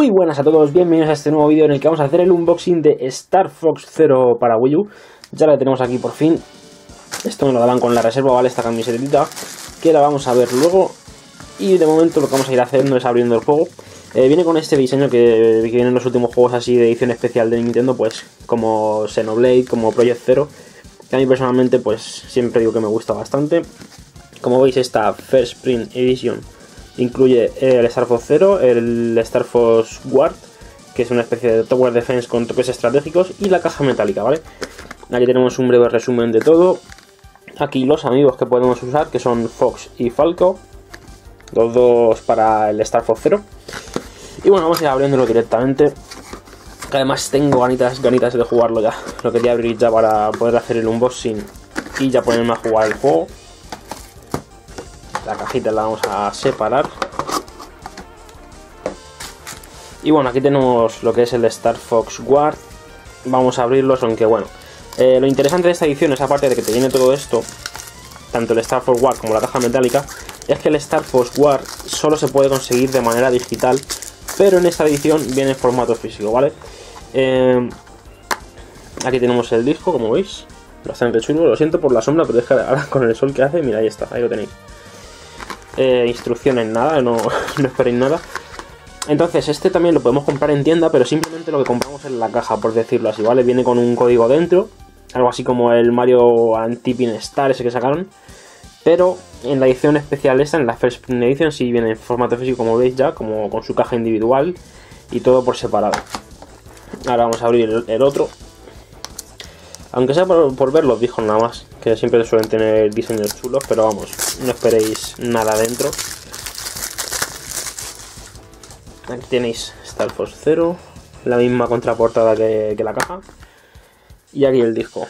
Muy buenas a todos, bienvenidos a este nuevo vídeo en el que vamos a hacer el unboxing de Star Fox Zero para Wii U. Ya la tenemos aquí por fin. Esto me lo daban con la reserva, ¿vale? Esta camisetita, que la vamos a ver luego. Y de momento lo que vamos a ir haciendo es abriendo el juego. Viene con este diseño que viene en los últimos juegos así de edición especial de Nintendo, pues como Xenoblade, como Project Zero, que a mí personalmente pues siempre digo que me gusta bastante. Como veis, esta First Print Edition incluye el Star Fox Zero, el Star Fox Guard, que es una especie de Tower Defense con toques estratégicos, y la caja metálica, ¿vale? Aquí tenemos un breve resumen de todo. Aquí los amigos que podemos usar, que son Fox y Falco, los dos para el Star Fox Zero. Y bueno, vamos a ir abriéndolo directamente, que además tengo ganitas de jugarlo ya. Lo quería abrir ya para poder hacer el unboxing y ya ponerme a jugar el juego. La cajita la vamos a separar. Y bueno, aquí tenemos lo que es el Star Fox Guard. Vamos a abrirlos, aunque bueno, lo interesante de esta edición es, aparte de que te viene todo esto, tanto el Star Fox Guard como la caja metálica, es que el Star Fox Guard solo se puede conseguir de manera digital, pero en esta edición viene en formato físico, ¿vale? Aquí tenemos el disco, como veis, bastante chulo. Lo siento por la sombra, pero es que ahora con el sol que hace, mira, ahí está, ahí lo tenéis. Instrucciones nada, no esperéis nada. Entonces este también lo podemos comprar en tienda, pero simplemente lo que compramos es la caja, por decirlo así, ¿vale? Viene con un código dentro, algo así como el Mario Anti-Pin Star ese que sacaron. Pero en la edición especial esta, en la First Print Edition, sí viene en formato físico, como veis ya, como con su caja individual y todo por separado. Ahora vamos a abrir el otro. Aunque sea por ver los discos nada más, que siempre suelen tener diseños chulos, pero vamos, no esperéis nada dentro. Aquí tenéis Star Fox Zero, la misma contraportada que la caja. Y aquí el disco.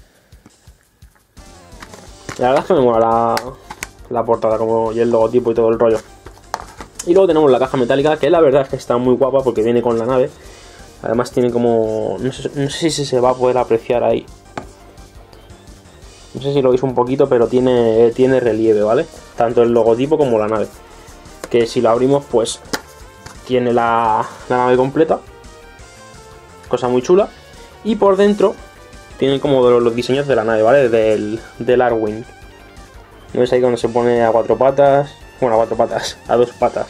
La verdad es que me mola la portada como y el logotipo y todo el rollo. Y luego tenemos la caja metálica, que la verdad es que está muy guapa porque viene con la nave. Además tiene como... No sé si se va a poder apreciar ahí. No sé si lo veis un poquito, pero tiene relieve, ¿vale? Tanto el logotipo como la nave. Que si lo abrimos, pues tiene la nave completa. Cosa muy chula. Y por dentro tiene como los diseños de la nave, ¿vale? Del Arwing. ¿No ves ahí cuando se pone a cuatro patas? Bueno, a cuatro patas, a dos patas.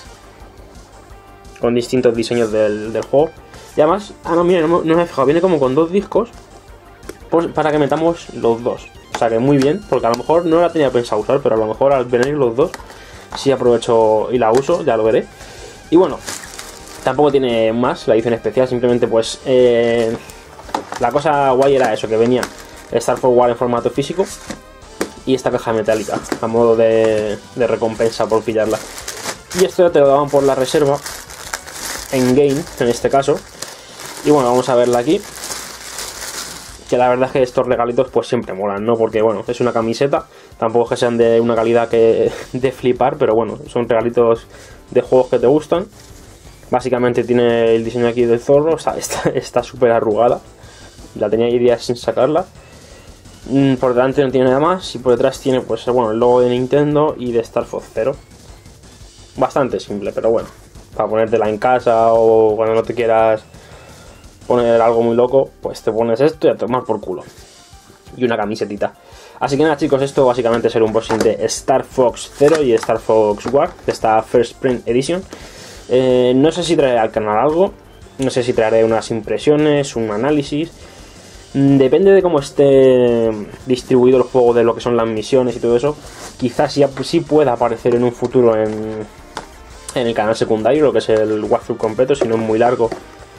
Con distintos diseños del juego. Y además, no, mira, no me he fijado, viene como con dos discos pues, para que metamos los dos. O sea que muy bien, porque a lo mejor no la tenía pensado usar, pero a lo mejor al venir los dos sí aprovecho y la uso, ya lo veré. Y bueno, tampoco tiene más la edición especial, simplemente pues la cosa guay era eso, que venía Star Fox War en formato físico y esta caja metálica a modo de recompensa por pillarla. Y esto ya te lo daban por la reserva en game, en este caso. Y bueno, vamos a verla aquí, que la verdad es que estos regalitos pues siempre molan, ¿no? Porque bueno, es una camiseta, tampoco es que sean de una calidad que de flipar, pero bueno, son regalitos de juegos que te gustan. Básicamente tiene el diseño aquí del zorro, o sea, está súper arrugada, la tenía días sin sacarla. Por delante no tiene nada más, y por detrás tiene pues bueno, el logo de Nintendo y de Star Fox Zero. Bastante simple, pero bueno, para ponértela en casa o cuando no te quieras poner algo muy loco, pues te pones esto y a tomar por culo. Y una camisetita. Así que nada, chicos, esto básicamente es el unboxing de Star Fox Zero y Star Fox Guard, de esta First Print Edition. No sé si traeré al canal algo, no sé si traeré unas impresiones, un análisis. Depende de cómo esté distribuido el juego, de lo que son las misiones y todo eso. Quizás sí pueda aparecer en un futuro en el canal secundario, lo que es el walkthrough completo, si no es muy largo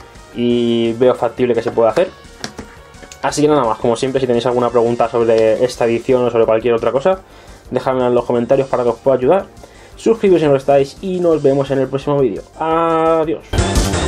y veo factible que se pueda hacer. Así que nada más, como siempre, si tenéis alguna pregunta sobre esta edición o sobre cualquier otra cosa, dejadmela en los comentarios para que os pueda ayudar. Suscribiros si no lo estáis y nos vemos en el próximo vídeo. Adiós.